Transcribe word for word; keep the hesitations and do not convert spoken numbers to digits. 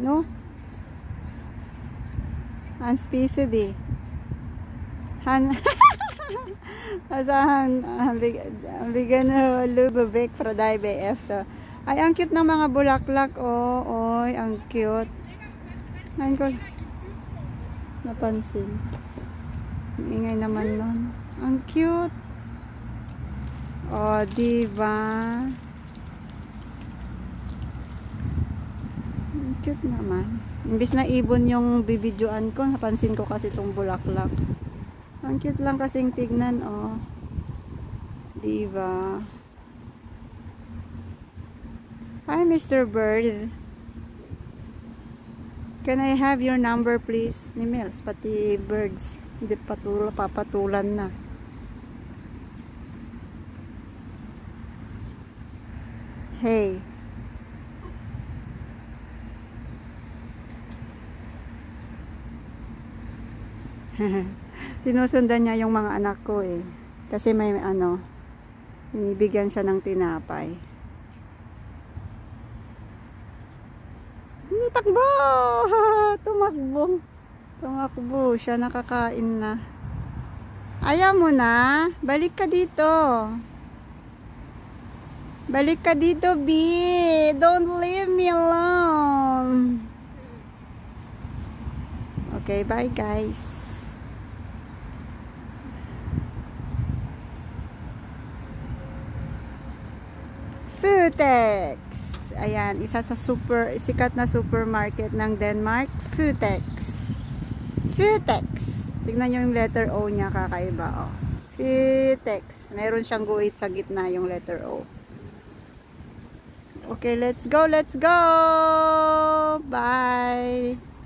No? Hans Pised eh. Han... Asahan, ang bigan na Lubavik Friday B F to. Ay, ang cute ng mga bulaklak. Oh, oy, ang cute. Ngayon ko napansin. Ingay naman nun. Ang cute. Oh, diba? Ang cute naman. Imbis na ibon yung bibidyoan ko, napansin ko kasi itong bulaklak. Ang cute lang kasing tignan, oh. Diba? Hi, Mister Bird. Can I have your number, please? Ni Mels, pati birds. Hindi patula, papatulan na. Hey. Sinusundan niya yung mga anak ko eh. Kasi may ano, binibigyan siya ng tinapay. Takbo! Tumakbo. Tumakbo. Siya nakakain na. Ayaw mo na? Balik ka dito. Balik ka dito, B. Don't leave me alone. Okay, bye guys. Footex. Ayan, isa sa super sikat na supermarket ng Denmark, Footex. Footex. Tingnan niyo yung letter O niya, kakaiba, oh. Footex. Meron siyang guhit sa gitna yung letter O. Okay, let's go, let's go. Bye.